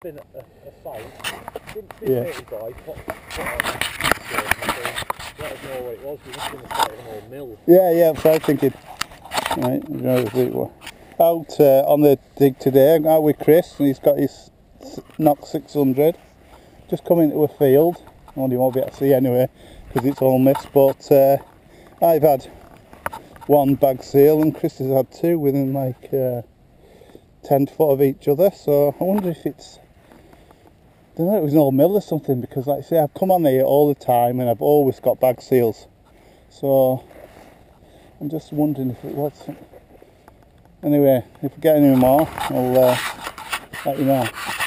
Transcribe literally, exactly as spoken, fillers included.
been at a, a site, didn't, didn't Yeah. hit his boy, put, put on a let us know what it was, we must have been a an old mill. Yeah, yeah, that's what I was thinking. Right, we're going to see what. Out uh, on the dig today, I'm out with Chris, and he's got his Knock six hundred. Just come into a field, well, you won't be able to see anyway, because it's all mist, but uh, I've had one bag seal, and Chris has had two within like uh, ten foot of each other, so I wonder if it's, I don't know, it was an old mill or something, because like I say, I've come on here all the time, and I've always got bag seals, so I'm just wondering if it was something. Anyway, if we get any more, I'll uh, let you know.